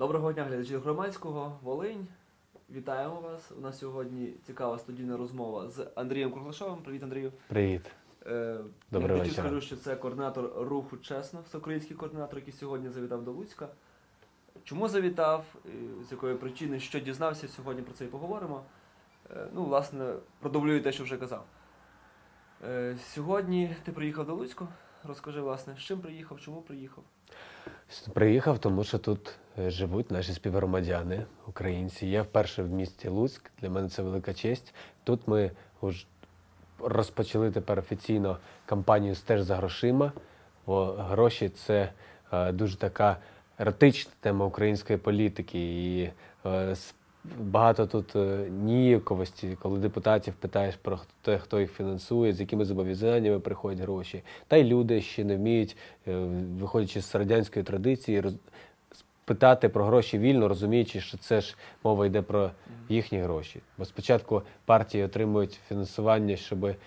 Доброго дня, глядачі Громадського, Волинь. Вітаємо вас. У нас сьогодні цікава студійна розмова з Андрієм Круглашовим. Привіт, Андрію. Привіт. Добрий вечір. Я скажу, що це координатор руху «Чесно», всеукраїнський координатор, який сьогодні завітав до Луцька. Чому завітав, з якої причини, що дізнався, сьогодні про це і поговоримо. Власне, продублюю те, що вже казав. Сьогодні ти приїхав до Луцька. Розкажи, власне, з чим приїхав, чому приїхав? Приїхав, тому що тут живуть наші співгромадяни, українці. Я вперше в місті Луцьк, для мене це велика честь. Тут ми розпочали тепер офіційно кампанію «Стеж за грошима». Бо гроші – це дуже така еротична тема української політики. І багато тут ніяковості, коли депутатів питаєш про те, хто їх фінансує, з якими зобов'язаннями приходять гроші. Та й люди ще не вміють, виходячи з радянської традиції, питати про гроші вільно, розуміючи, що це ж мова йде про їхні гроші. Бо спочатку партії отримують фінансування, щоб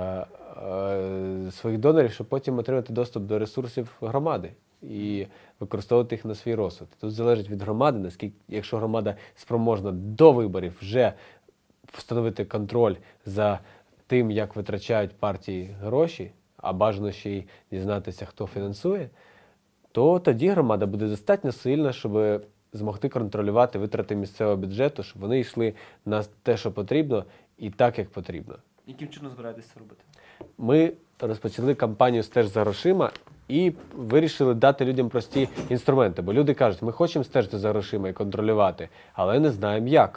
своїх донорів, щоб потім отримати доступ до ресурсів громади і використовувати їх на свій розсуд. Тут залежить від громади, наскільки, якщо громада спроможна до виборів вже встановити контроль за тим, як витрачають партії гроші, а бажано ще й дізнатися, хто фінансує, то тоді громада буде достатньо сильна, щоб змогти контролювати витрати місцевого бюджету, щоб вони йшли на те, що потрібно, і так, як потрібно. Яким чином збираєтесь це робити? Ми розпочали кампанію «Стеж за грошима» і вирішили дати людям прості інструменти. Бо люди кажуть, ми хочемо стежити за грошима і контролювати, але не знаємо як.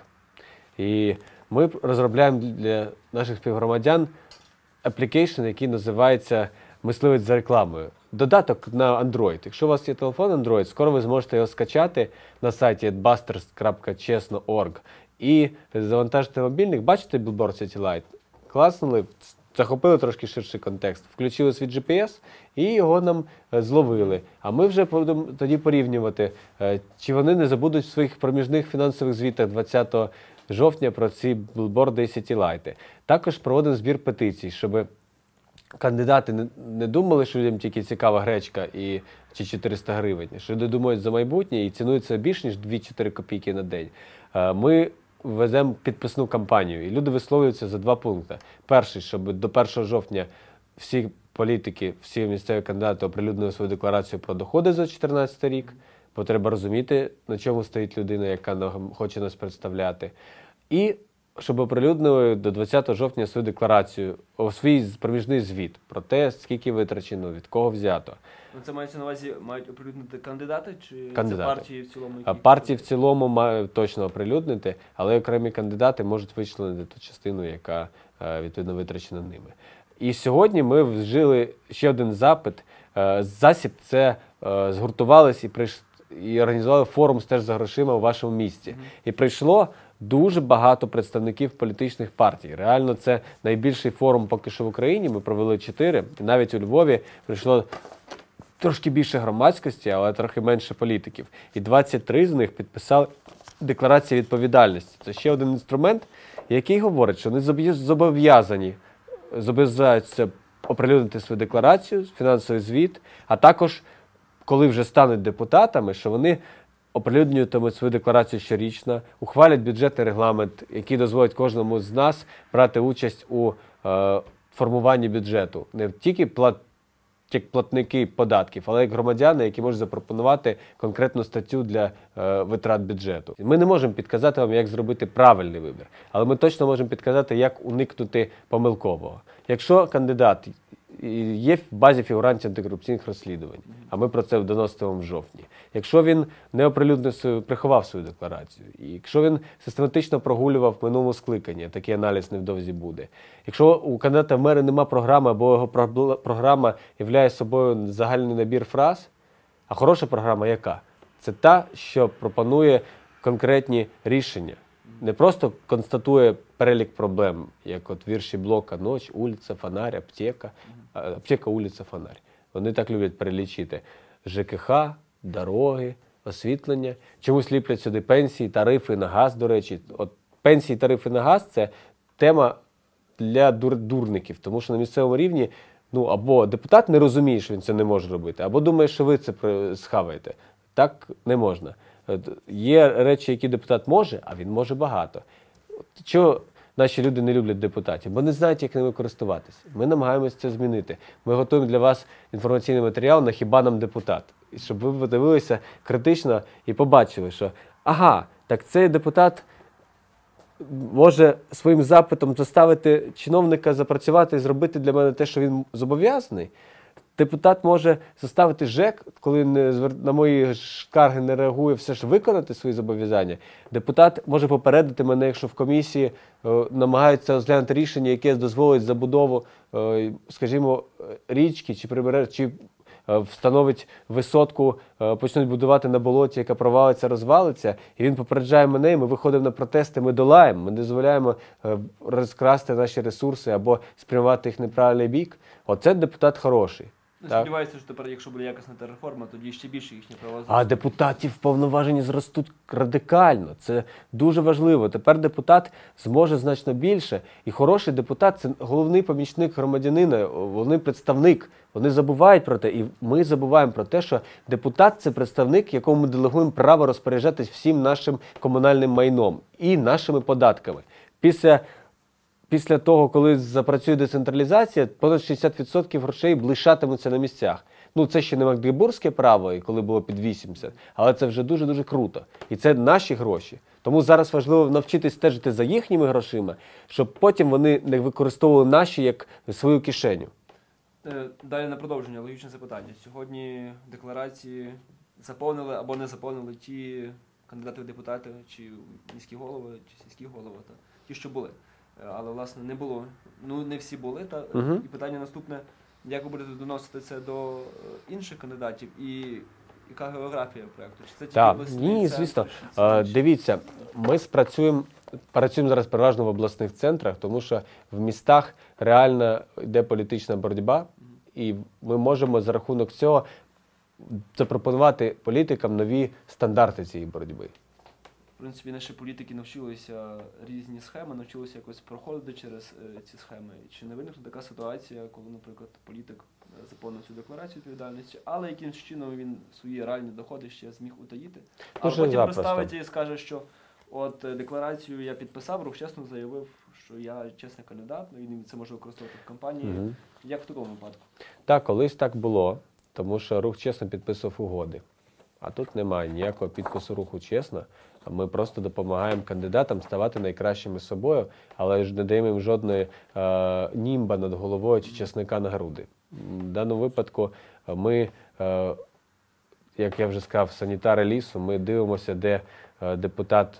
І ми розробляємо для наших співгромадян аплікейшн, який називається «Мисливець за рекламою». Додаток на Android. Якщо у вас є телефон Android, скоро ви зможете його скачати на сайті adbusters.chesno.org і завантажити мобільник. Бачите Billboard City Light? Класнули, захопили трошки ширший контекст, включили свій GPS і його нам зловили. А ми вже будемо тоді порівнювати, чи вони не забудуть в своїх проміжних фінансових звітах 20 жовтня про ці білборди і сітілайти. Також проводимо збір петицій, щоб кандидати не думали, що людям тільки цікава гречка чи 400 гривень, що люди думають за майбутнє і цінують це більш ніж 2-4 копійки на день. Ми веземо підписну кампанію, і люди висловлюються за 2 пункти. Перший, щоб до 1 жовтня всі політики, всі місцеві кандидати оприлюднили свою декларацію про доходи за 2014 рік, бо треба розуміти, на чому стоїть людина, яка хоче нас представляти. І щоб оприлюднили до 20 жовтня свою декларацію, свій проміжний звіт про те, скільки витрачено, від кого взято. Це мається на увазі, мають оприлюднити кандидати чи кандидати. Це партії в цілому? Партії в цілому мають точно оприлюднити, але окремі кандидати можуть вичленити ту частину, яка відповідно витрачена ними. І сьогодні ми вжили ще один засіб, це згуртувались і організували форум «Стеж за грошима» у вашому місті. І прийшло дуже багато представників політичних партій. Реально, це найбільший форум поки що в Україні. Ми провели 4, і навіть у Львові прийшло трошки більше громадськості, але трохи менше політиків. І 23 з них підписали декларацію відповідальності. Це ще один інструмент, який говорить, що вони зобов'язуються оприлюднити свою декларацію, фінансовий звіт, а також, коли вже стануть депутатами, що вони оприлюднюватимуть свою декларацію щорічно, ухвалять бюджетний регламент, який дозволить кожному з нас брати участь у формуванні бюджету. Не тільки як платники податків, але як громадяни, які можуть запропонувати конкретну статтю для витрат бюджету. Ми не можемо підказати вам, як зробити правильний вибір, але ми точно можемо підказати, як уникнути помилкового. Якщо кандидат є в базі фігурантів антикорупційних розслідувань, а ми про це доносимо в жовтні. Якщо він не оприлюднив, приховав свою декларацію, і якщо він систематично прогулював в минулому скликанні, такий аналіз невдовзі буде. Якщо у кандидата в мери нема програми, або його програма являє собою загальний набір фраз, а хороша програма яка? Це та, що пропонує конкретні рішення. Не просто констатує перелік проблем, як от вірші Блока «Ноч», «Улиця», «Фонарь», «Аптека», «Аптека», «Улиця», «Фонарь». Вони так люблять перелічити. ЖКХ, дороги, освітлення. Чомусь ліплять сюди пенсії, тарифи на газ, до речі. От пенсії, тарифи на газ – це тема для дурників, тому що на місцевому рівні або депутат не розуміє, що він це не може робити, або думає, що ви це схаваєте. Так не можна. Є речі, які депутат може, а він може багато. Чого наші люди не люблять депутатів? Бо не знають, як ними користуватися. Ми намагаємося це змінити. Ми готуємо для вас інформаційний матеріал на «Хіба нам депутат?», і щоб ви подивилися критично і побачили, що ага, так цей депутат може своїм запитом заставити чиновника запрацювати і зробити для мене те, що він зобов'язаний. Депутат може заставити ЖЕК, коли на мої скарги не реагує, все ж виконати свої зобов'язання. Депутат може попередити мене, якщо в комісії намагаються розглянути рішення, яке дозволить забудову, скажімо, річки чи прибережжя, чи встановить висотку, почнуть будувати на болоті, яка провалиться, розвалиться, і він попереджає мене, і ми виходимо на протести, ми долаємо, ми не дозволяємо розкрасти наші ресурси або спрямувати їх в неправильний бік. Оце депутат хороший. Сподіваюся, що тепер, якщо буде якісна та реформа, тоді ще більше їхні права. А депутатів повноважені зростуть радикально. Це дуже важливо. Тепер депутат зможе значно більше. І хороший депутат – це головний помічник громадянина, головний представник. Вони забувають про те, і ми забуваємо про те, що депутат – це представник, якому ми делегуємо право розпоряджатись всім нашим комунальним майном і нашими податками. Після того, коли запрацює децентралізація, понад 60% грошей лишатимуться на місцях. Ну, це ще не магдебурзьке право, коли було під 80, але це вже дуже-дуже круто. І це наші гроші. Тому зараз важливо навчитись стежити за їхніми грошима, щоб потім вони не використовували наші як свою кишеню. Далі на продовження, логічне запитання. Сьогодні декларації заповнили або не заповнили ті кандидати в депутати, чи міські голови, чи сільські голови, ті, що були. Але, власне, не було. Ну, не всі були. І питання наступне, як ви будете доносити це до інших кандидатів і яка географія проєкту? Чи це тільки обласний Ні, центр, звісно. чи Дивіться, ми працюємо зараз переважно в обласних центрах, тому що в містах реально йде політична боротьба, і ми можемо за рахунок цього запропонувати політикам нові стандарти цієї боротьби. В принципі, наші політики навчилися різні схеми, навчилися якось проходити через ці схеми. Чи не виникне така ситуація, коли, наприклад, політик заповнив цю декларацію відповідальності, але якимось чином він свої реальні доходи ще зміг утаїти, а потім представить і скаже, що от декларацію я підписав, Рух чесно заявив, що я чесний кандидат, і він це може використовувати в кампанії. Як в такому випадку? Так, колись так було, тому що Рух чесно підписував угоди. А тут немає ніякого підпису Руху чесно. Ми просто допомагаємо кандидатам ставати найкращими собою, але ж не даємо їм жодної німба над головою чи чесника на груди. В даному випадку ми, як я вже сказав, санітари лісу, ми дивимося, де депутат,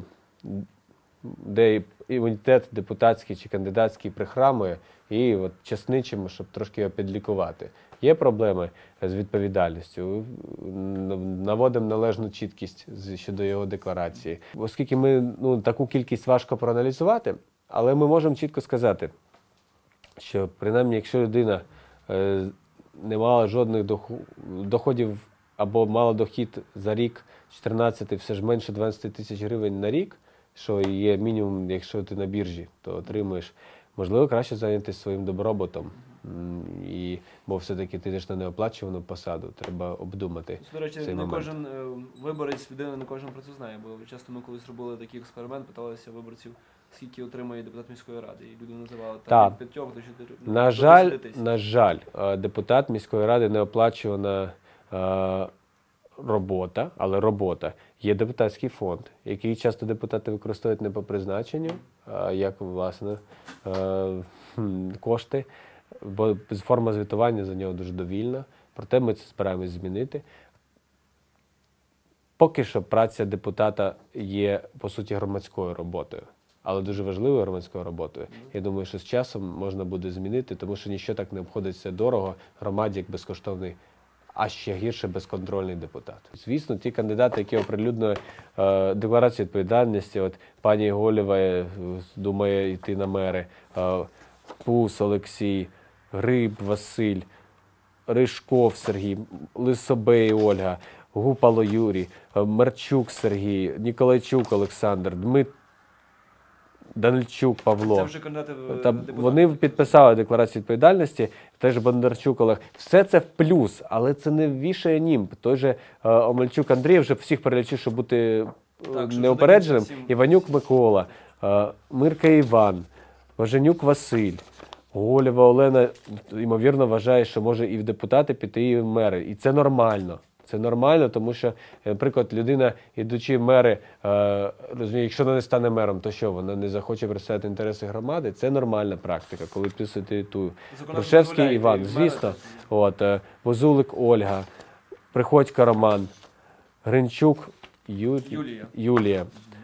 де імунітет депутатський чи кандидатський прихрамує, і от чесничимо, щоб трошки його підлікувати. Є проблеми з відповідальністю, наводимо належну чіткість щодо його декларації. Оскільки ми таку кількість важко проаналізувати, але ми можемо чітко сказати, що принаймні, якщо людина не мала жодних доходів або мала дохід за рік 14, все ж менше 12 тисяч гривень на рік, що є мінімум, якщо ти на біржі, то отримуєш, можливо, краще зайнятися своїм добробутом. Бо все-таки ти йдеш на неоплачувану посаду, треба обдумати. До речі, цей момент. Кожен виборець людини, не кожен про це знає, бо часто ми колись робили такий експеримент, питалися виборців, скільки отримує депутат міської ради, і люди називали там від 5 до 4 На жаль, депутат міської ради неоплачувана робота, але робота. Є депутатський фонд, який часто депутати використовують не по призначенню, як, власне, кошти, бо форма звітування за нього дуже довільна. Проте ми це збираємось змінити. Поки що праця депутата є, по суті, громадською роботою, але дуже важливою громадською роботою. Я думаю, що з часом можна буде змінити, тому що ніщо так не обходиться дорого громаді, як безкоштовний, а ще гірше безконтрольний депутат. Звісно, ті кандидати, які оприлюднили декларацію відповідальності, от пані Голєва думає йти на мери, Пус Олексій, Гриб Василь, Ришков Сергій, Лисобей Ольга, Гупало Юрій, Марчук Сергій, Ніколайчук Олександр, Данильчук Павло. Це вже кандидати в Та депутати. вони підписали декларацію відповідальності, теж Бондарчук Олег. Все це в плюс, але це не вішає німб. Той же Омельчук Андрій вже всіх перелічив, щоб бути Так, що неупередженим. всім- Іванюк Микола, Мирка Іван, Важенюк Василь, Голєва Олена, ймовірно, вважає, що може і в депутати піти, і в мери. І це нормально. Це нормально, тому що, наприклад, людина, ідучи в мери, розуміє, якщо вона не стане мером, то що, вона не захоче представляти інтереси громади? Це нормальна практика, коли підписуєте ту. Грушевський Іван, звісно. Возулик Ольга, Приходько Роман, Гринчук Юлія,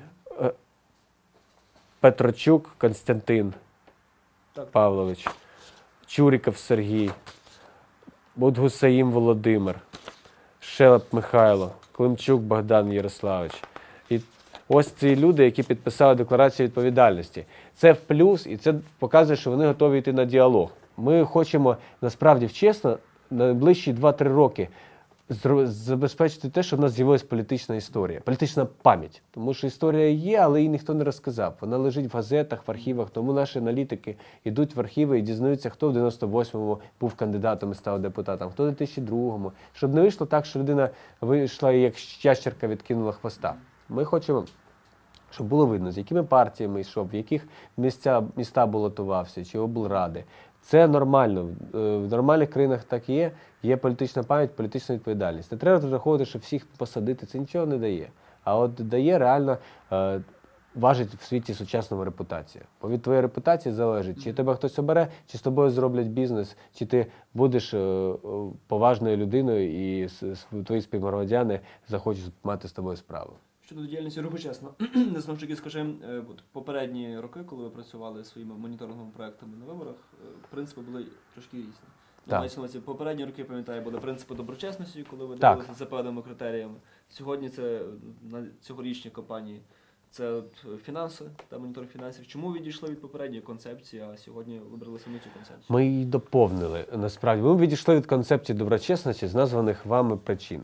Петрочук Константин Так. Павлович, Чуріков Сергій, Будгусаїм Володимир, Шелеп Михайло, Климчук Богдан Ярославович. І ось ці люди, які підписали декларацію відповідальності. Це в плюс, і це показує, що вони готові йти на діалог. Ми хочемо, насправді, чесно, на найближчі 2-3 роки забезпечити те, що в нас з'явилася політична історія, політична пам'ять. Тому що історія є, але її ніхто не розказав. Вона лежить в газетах, в архівах, тому наші аналітики йдуть в архіви і дізнаються, хто в 98-му був кандидатом і став депутатом, хто в 2002-му. Щоб не вийшло так, що людина вийшла і як ящерка відкинула хвоста. Ми хочемо, щоб було видно, з якими партіями йшов, в яких міста балотувався, чи облради. Це нормально. В нормальних країнах так і є. Є політична пам'ять, політична відповідальність. Не треба розраховувати, що всіх посадити. Це нічого не дає. А от дає реально, важить в світі сучасному репутація. Бо від твоєї репутації залежить, чи тебе хтось обере, чи з тобою зроблять бізнес, чи ти будеш поважною людиною і твої співгромадяни захочуть мати з тобою справу. Щодо діяльності руху чесно, знову ж таки, скажімо, попередні роки, коли ви працювали своїми моніторинговими проектами на виборах, принципи були трошки різні. Мається на увазі, попередні роки, пам'ятаю, були принципи доброчесності, коли ви дивилися за певними критеріями. Сьогодні це на цьогорічній кампанії це фінанси та моніторинг фінансів. Чому відійшли від попередньої концепції, а сьогодні вибрали саме цю концепцію? Ми її доповнили, насправді. Ми відійшли від концепції доброчесності з названих вами причин.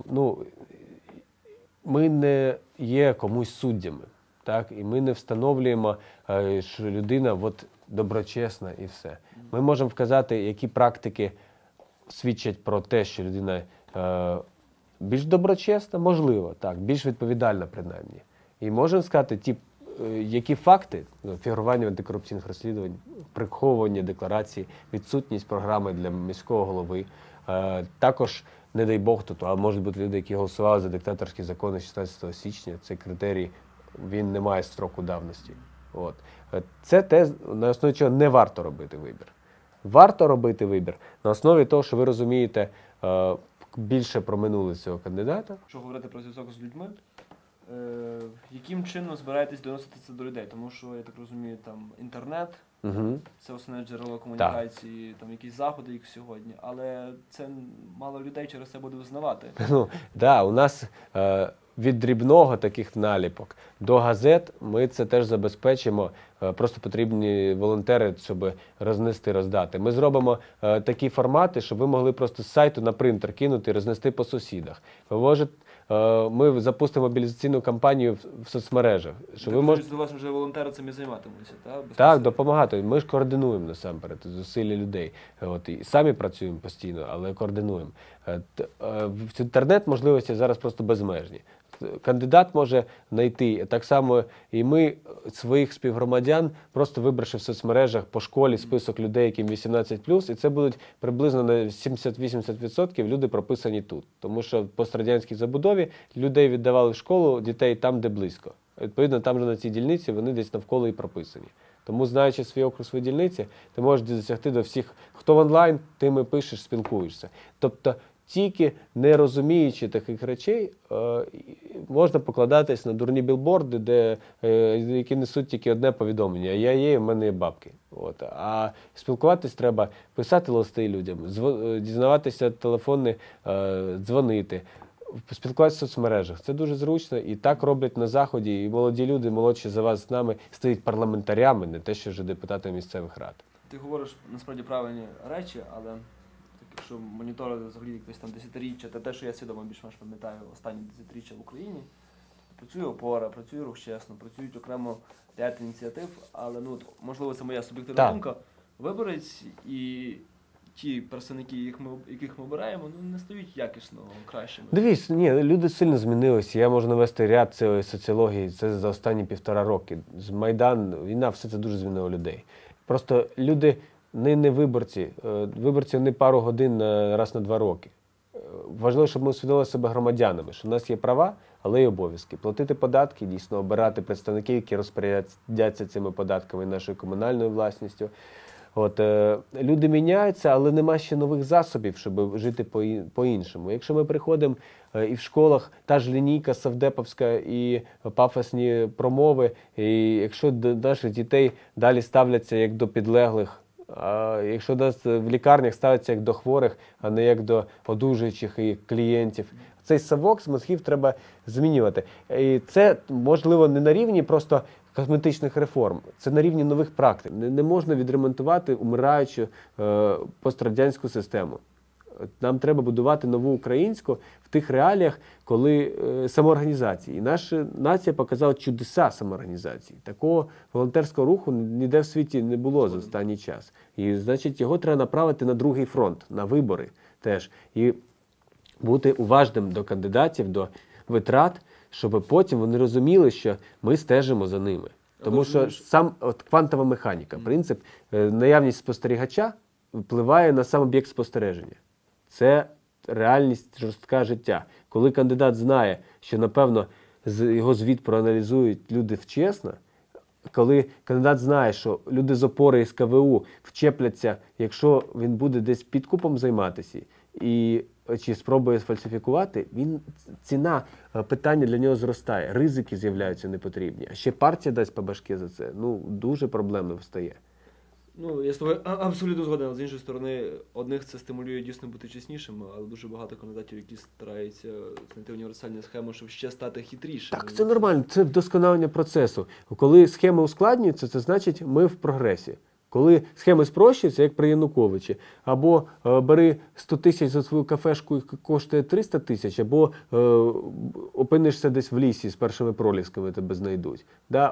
Ми не є комусь суддями, так? І ми не встановлюємо, що людина доброчесна і все. Ми можемо вказати, які практики свідчать про те, що людина більш доброчесна, можливо, так, більш відповідальна принаймні. І можемо сказати, які факти фігурування в антикорупційних розслідувань, приховування декларації, відсутність програми для міського голови, також, не дай Бог, а можуть бути люди, які голосували за диктаторські закони 16 січня, цей критерій, він не має строку давності. Це те, на основі чого не варто робити вибір. Варто робити вибір на основі того, що ви розумієте більше про минуле цього кандидата. Якщо говорити про зв'язок з людьми, яким чином збираєтесь доносити це до людей? Тому що, я так розумію, там інтернет, це основне джерело комунікації, там якісь заходи, як сьогодні, але це мало людей через це буде визнавати. У нас від дрібного таких наліпок до газет ми це теж забезпечимо. Просто потрібні волонтери, щоб рознести, роздати. Ми зробимо такі формати, щоб ви могли просто з сайту на принтер кинути і рознести по сусідах. Ми запустимо мобілізаційну кампанію в соцмережах. До вас вже волонтери цим і займатимуться, так? Так, допомагати. Ми ж координуємо насамперед зусилля людей. І самі працюємо постійно, але координуємо. В інтернет можливості зараз просто безмежні. Кандидат може знайти, так само і ми своїх співгромадян, просто вибравши в соцмережах по школі список людей, яким 18+, і це будуть приблизно на 70-80% люди прописані тут. Тому що в пострадянській забудові людей віддавали в школу, дітей там, де близько. Відповідно, там же на цій дільниці вони десь навколо і прописані. Тому, знаючи свій округ, свої дільниці, ти можеш досягти до всіх, хто в онлайн, тим і пишеш, спілкуєшся. Тобто, тільки не розуміючи таких речей, можна покладатись на дурні білборди, які несуть тільки одне повідомлення. Я є, в мене є бабки. А спілкуватись треба, писати листи людям, дізнаватися телефони, дзвонити, спілкуватися в соцмережах. Це дуже зручно і так роблять на Заході. І молоді люди, молодші за вас з нами, стають парламентарями, не те, що вже депутатами місцевих рад. Ти говориш, насправді, правильні речі, але якщо моніторити взагалі якесь там десятиріччя, та те, що я свідомо більш-менш пам'ятаю останні десятиріччя в Україні, працює «Опора», працює «Рух чесно», працюють окремо ряд ініціатив, але, ну, от, можливо, це моя суб'єктивна Так. думка, виборець і ті представники, яких ми обираємо, ну, не стають якісно кращими. Дивись, ні, люди сильно змінилися. Я можу навести ряд цієї соціології, це за останні 1,5 роки. З Майдан, війна, все це дуже змінило людей. Просто люди не виборці. Виборці не пару годин раз на 2 роки. Важливо, щоб ми усвідомили себе громадянами, що в нас є права, але й обов'язки. Платити податки, дійсно, обирати представників, які розпорядяться цими податками і нашою комунальною власністю. Люди міняються, але нема ще нових засобів, щоб жити по-іншому. Якщо ми приходимо і в школах та ж лінійка совдеповська і пафосні промови, і якщо до наших дітей далі ставляться як до підлеглих, а якщо нас в лікарнях ставляться як до хворих, а не як до одужуючих і клієнтів, цей совок з мозгів треба змінювати. І це, можливо, не на рівні просто косметичних реформ, це на рівні нових практик. Не можна відремонтувати умираючу пострадянську систему. Нам треба будувати нову українську в тих реаліях, коли самоорганізації. І наша нація показала чудеса самоорганізації. Такого волонтерського руху ніде в світі не було за останній час. І, значить, його треба направити на другий фронт, на вибори теж. І бути уважним до кандидатів, до витрат, щоб потім вони розуміли, що ми стежимо за ними. Тому що сам квантова механіка, принцип, наявність спостерігача впливає на сам об'єкт спостереження. Це реальність жорстка життя. Коли кандидат знає, що, напевно, його звіт проаналізують люди вчасно, коли кандидат знає, що люди з опори і з КВУ вчепляться, якщо він буде десь підкупом займатися, чи спробує сфальсифікувати, ціна питання для нього зростає, ризики з'являються непотрібні. А ще партія дасть по башки за це. Дуже проблемно встає. Ну, я з тобою абсолютно згоден. З іншої сторони, одних це стимулює дійсно бути чеснішими, але дуже багато кандидатів, які стараються знайти універсальну схему, щоб ще стати хитрішими. Так, це нормально, це вдосконалення процесу. Коли схеми ускладнюються, це значить, ми в прогресі. Коли схеми спрощуються, як при Януковичі, або бери 100 тисяч за свою кафешку і коштує 300 тисяч, або опинишся десь в лісі з першими пролісками, тебе знайдуть.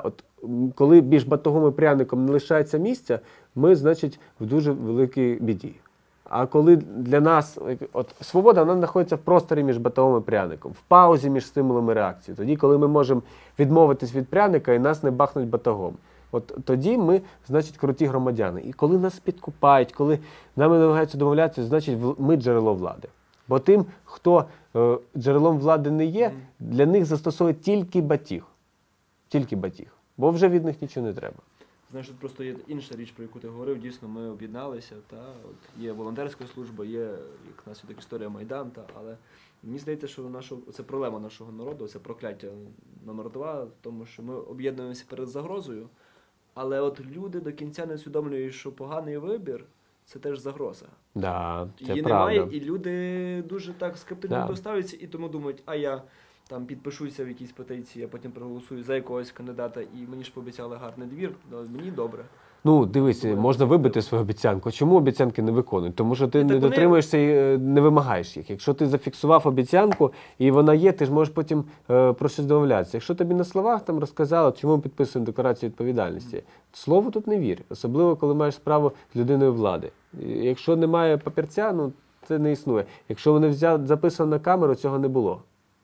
Коли між батогом і пряником не лишається місця, ми, значить, в дуже великій біді. А коли для нас, свобода, вона знаходиться в просторі між батогом і пряником, в паузі між стимулом і реакцією. Тоді, коли ми можемо відмовитись від пряника і нас не бахнуть батогом. Тоді ми, значить, круті громадяни. І коли нас підкупають, коли нами намагаються домовлятися, значить, ми джерело влади. Бо тим, хто джерелом влади не є, для них застосовують тільки батіг. Тільки батіг. Бо вже від них нічого не треба. Знаєш, тут просто є інша річ, про яку ти говорив. Дійсно, ми об'єдналися. Є волонтерська служба, є, як наслідок, історія Майдан. Але мені здається, що це проблема нашого народу, це прокляття номер 2, тому що ми об'єднуємося перед загрозою. Але люди до кінця не усвідомлюють, що поганий вибір – це теж загроза. Да, це її правда. Немає, і люди дуже так скептично поставляться, і тому думають, а я там підпишуся в якійсь петиції, а потім проголосую за якогось кандидата, і мені ж пообіцяли гарний двір, мені добре. Дивись, можна вибити свою обіцянку. Чому обіцянки не виконують? Тому що ти не дотримуєшся і не вимагаєш їх. Якщо ти зафіксував обіцянку, і вона є, ти ж можеш потім про щось домовлятися. Якщо тобі на словах там розказали, чому ми підписуємо декларацію відповідальності, слову тут не вір. Особливо, коли маєш справу з людиною влади. Якщо немає папірця, це не існує. Якщо вони записано на камеру, цього не було.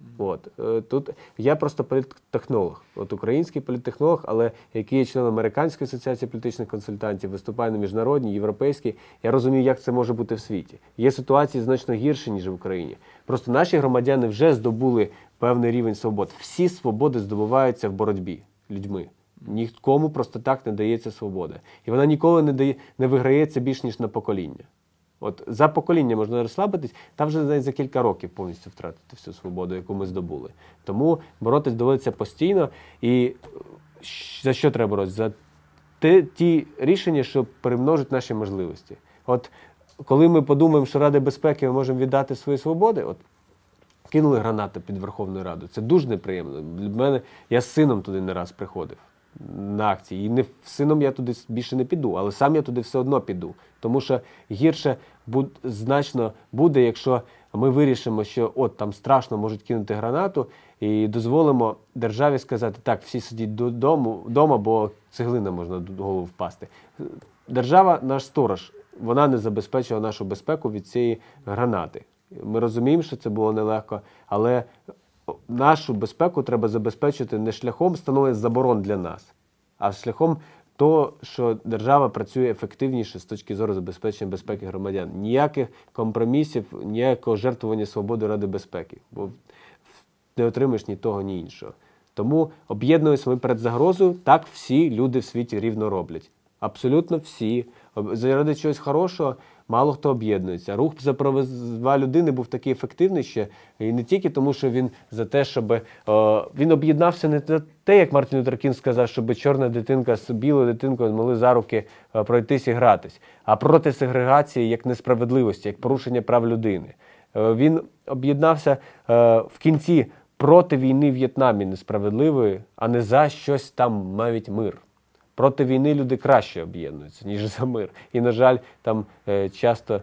Тут я просто політтехнолог, український політтехнолог, але який є членом Американської асоціації політичних консультантів, виступає на міжнародній, європейській. Я розумію, як це може бути в світі. Є ситуації значно гірші, ніж в Україні. Просто наші громадяни вже здобули певний рівень свобод. Всі свободи здобуваються в боротьбі людьми. Нікому просто так не дається свобода. І вона ніколи не виграється більш ніж на покоління. За покоління можна розслабитись, та вже навіть за кілька років повністю втратити всю свободу, яку ми здобули. Тому боротись доводиться постійно. І за що треба боротися? За ті рішення, що перемножать наші можливості. Коли ми подумаємо, що Ради безпеки ми можемо віддати свої свободи, кинули гранати під Верховною Радою. Це дуже неприємно. Для мене, я з сином туди не раз приходив на акції. І з сином я туди більше не піду, але сам я туди все одно піду. Тому що гірше значно буде, якщо ми вирішимо, що от там страшно, можуть кинути гранату, і дозволимо державі сказати, так, всі сидіть вдома, бо цеглина можна до голову впасти. Держава – наш сторож, вона не забезпечила нашу безпеку від цієї гранати. Ми розуміємо, що це було нелегко, але нашу безпеку треба забезпечити не шляхом встановлення заборон для нас, а шляхом того, що держава працює ефективніше з точки зору забезпечення безпеки громадян. Ніяких компромісів, ніякого жертвування свободи ради безпеки, бо не отримаєш ні того, ні іншого. Тому об'єднуємося ми перед загрозою, так всі люди в світі рівно роблять. Абсолютно всі. Заради чогось хорошого мало хто об'єднується. Рух за права людини був такий ефективний ще, і не тільки тому, що він за те, щоб... він об'єднався не за те, як Мартін Лютер Кінг сказав, щоб чорна дитинка з білою дитинкою могли за руки пройтись і гратись, а проти сегрегації як несправедливості, як порушення прав людини. Він об'єднався в кінці проти війни в В'єтнамі несправедливої, а не за щось там, навіть мир. Проти війни люди краще об'єднуються, ніж за мир. І, на жаль, там часто...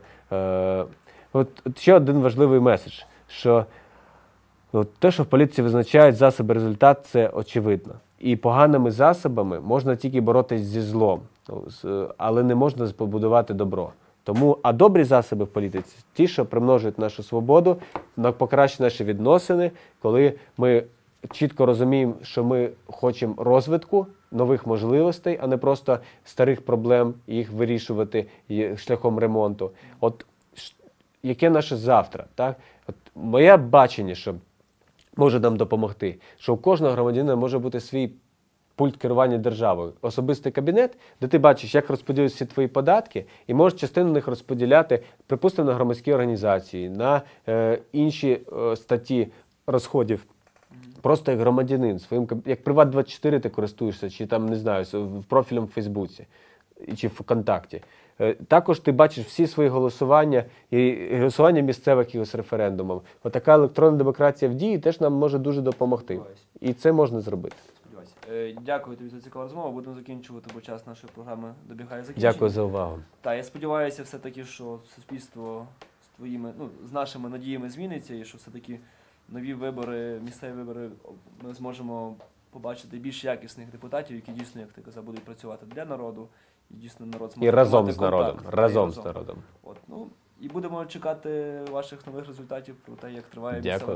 От ще один важливий меседж, що те, що в політиці визначають засоби, результат, це очевидно. І поганими засобами можна тільки боротись зі злом, але не можна побудувати добро. Тому, а добрі засоби в політиці – ті, що примножують нашу свободу, покращують наші відносини, коли ми чітко розуміємо, що ми хочемо розвитку, нових можливостей, а не просто старих проблем, їх вирішувати шляхом ремонту. От яке наше завтра? Так? От моє бачення, що може нам допомогти, що у кожного громадянина може бути свій пульт керування державою, особистий кабінет, де ти бачиш, як розподілюють всі твої податки, і можеш частину них розподіляти, припустимо, на громадські організації, на інші статті розходів. Просто як громадянин, як Приват24 ти користуєшся, чи там, не знаю, профілем в Фейсбуці, чи в ВКонтакті. Також ти бачиш всі свої голосування, і голосування місцевих якихось референдумів. Отака електронна демократія в дії теж нам може дуже допомогти. І це можна зробити. Дякую тобі за цікаву розмову. Будемо закінчувати, бо час нашої програми добігає закінчення. Дякую за увагу. Так, я сподіваюся все-таки, що суспільство з нашими надіями зміниться, і що все-таки нові вибори, місцеві вибори, ми зможемо побачити більш якісних депутатів, які дійсно, як ти казав, будуть працювати для народу. І дійсно народ зможе разом з народом. Разом з народом. От, і будемо чекати ваших нових результатів про те, як триває місцева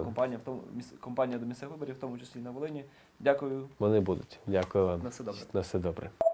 кампанія до місцевих виборів, в тому числі і на Волині. Дякую. Вони будуть. Дякую вам. На все добре. На все добре.